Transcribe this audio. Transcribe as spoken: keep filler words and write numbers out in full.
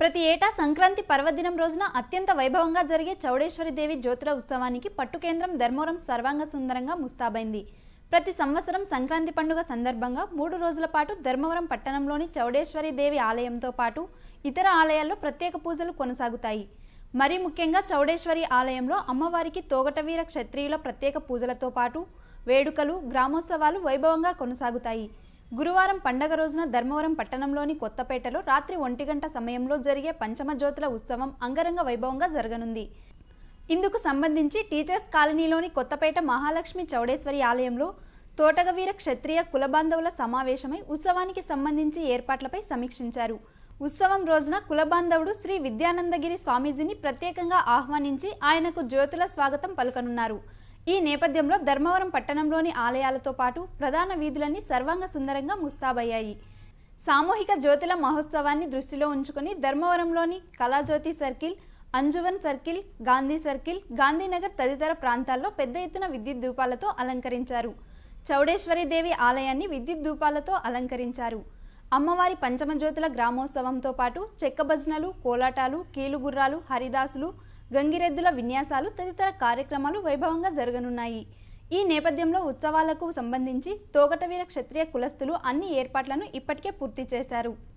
ప్రతి ఏటా సంక్రాంతి పర్వదినం రోజున అత్యంత వైభవంగా జరిగే చౌడేశ్వరి దేవి జ్యోతుల ఉత్సవానికి పట్టు కేంద్రం ధర్మవరం సర్వాంగ సుందరంగా ముస్తాబైంది. ప్రతి సంవత్సరం సంక్రాంతి పండుగ సందర్భంగా మూడు రోజుల పాటు ధర్మవరం పట్టణంలోని చౌడేశ్వరి దేవి ఆలయంతో పాటు ఇతర ఆలయాల్లో ప్రత్యేక పూజలు కొనసాగుతాయి. మరి ముఖ్యంగా చౌడేశ్వరి ఆలయంలో అమ్మవారికి తోగటవీర క్షత్రియుల ప్రత్యేక పూజలతో పాటు వేడుకలు, గ్రామోత్సవాలు వైభవంగా కొనసాగుతాయి. గురువారం పండగ రోజున ధర్మవరం పట్టణంలోని కొత్తపేటలో రాత్రి ఒంటి గంట సమయంలో జరిగే పంచమ జ్యోతుల ఉత్సవం అంగరంగ వైభవంగా జరగనుంది. ఇందుకు సంబంధించి టీచర్స్ కాలనీలోని కొత్తపేట మహాలక్ష్మి చౌడేశ్వరి ఆలయంలో తోటగవీర క్షత్రియ కులబాంధవుల సమావేశమై ఉత్సవానికి సంబంధించి ఏర్పాట్లపై సమీక్షించారు. ఉత్సవం రోజున కులబాంధవుడు శ్రీ విద్యానందగిరి స్వామీజీని ప్రత్యేకంగా ఆహ్వానించి ఆయనకు జ్యోతుల స్వాగతం పలుకనున్నారు. ఈ నేపథ్యంలో ధర్మవరం పట్టణంలోని ఆలయాలతో పాటు ప్రధాన వీధులన్నీ సర్వాంగ సుందరంగా ముస్తాబయ్యాయి. సామూహిక జ్యోతుల మహోత్సవాన్ని దృష్టిలో ఉంచుకుని ధర్మవరంలోని Kalajyothi circle, Anjuvan circle, Gandhi circle, Gandhinagar తదితర ప్రాంతాల్లో పెద్ద ఎత్తున విద్యుత్ దీపాలతో అలంకరించారు. చౌడేశ్వరి దేవి ఆలయాన్ని విద్యుత్ దీపాలతో అలంకరించారు. అమ్మవారి పంచమ జ్యోతుల గ్రామోత్సవంతో పాటు చెక్క భజనలు, కోలాటాలు, కీలుగుర్రాలు, హరిదాసులు, గంగిరెద్దుల విన్యాసాలు తదితర కార్యక్రమాలు వైభవంగా జరగనున్నాయి. ఈ నేపథ్యంలో ఉత్సవాలకు సంబంధించి తోగటవీర క్షత్రియ కులస్తులు అన్ని ఏర్పాట్లను ఇప్పటికే పూర్తి చేశారు.